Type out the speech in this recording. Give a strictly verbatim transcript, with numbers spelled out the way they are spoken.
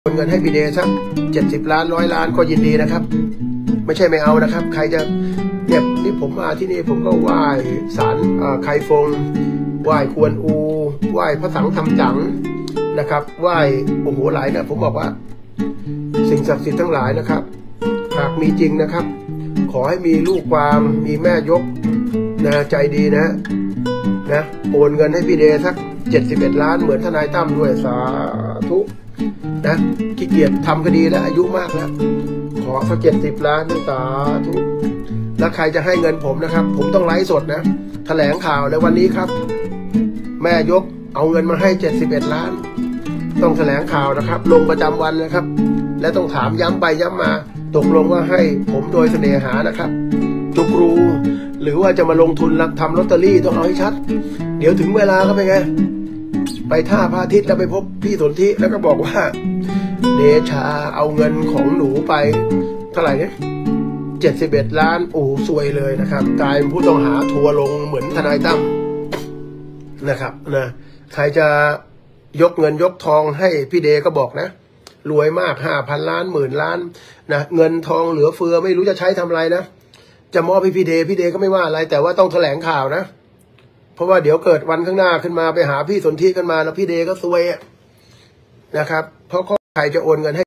โอนเงินให้พี่เดย์สักเจ็ดสิบล้านร้อยล้านก็ยินดีนะครับไม่ใช่ไม่เอานะครับใครจะเนี่ยนี่ผมมาที่นี่ผมก็ไหว้ศาลไคฟงไหว้ควนอูไหว้พระสังฆธรรมจั๋งนะครับไหว้โอ้โหหลายนะผมบอกว่าสิ่งศักดิ์สิทธิ์ทั้งหลายนะครับหากมีจริงนะครับขอให้มีลูกความมีแม่ยกนะใจดีนะนะโอนเงินให้พี่เดย์สักเจ็ดสิบเอ็ดล้านเหมือนทนายตั้มด้วยสาธุนะขี้เกียจทำคดีแล้วอายุมากแล้วขอสักเจ็ดสิบล้านนะสาธุแล้วใครจะให้เงินผมนะครับผมต้องไลฟ์สดนะแถลงข่าวในวันนี้ครับแม่ยกเอาเงินมาให้เจ็ดสิบเอ็ดล้านต้องแถลงข่าวนะครับลงประจำวันนะครับและต้องถามย้ำไปย้ำมาตกลงว่าให้ผมโดยเสน่หานะครับจุกรูหรือว่าจะมาลงทุนทำลอตเตอรี่ต้องเอาให้ชัดเดี๋ยวถึงเวลาก็ไปไงไปท่าพระอาทิตย์แล้วไปพบพี่สนธิแล้วก็บอกว่าเดชาเอาเงินของหนูไปเท่าไหร่เนี่ยเจ็ดสิบเอ็ดล้านโอ้สวยเลยนะครับกลายเป็นผู้ต้องหาทัวลงเหมือนทนายตั้มนะครับนะใครจะยกเงินยกทองให้พี่เดก็บอกนะรวยมากห้าพันล้านหมื่นล้านนะเงินทองเหลือเฟือไม่รู้จะใช้ทำอะไรนะจะมอบให้พี่เดพี่เดก็ไม่ว่าอะไรแต่ว่าต้องแถลงข่าวนะเพราะว่าเดี๋ยวเกิดวันข้างหน้าขึ้นมาไปหาพี่สนธิกันมาแล้วพี่เดก็ซวยนะครับเพราะใครจะโอนเงินให้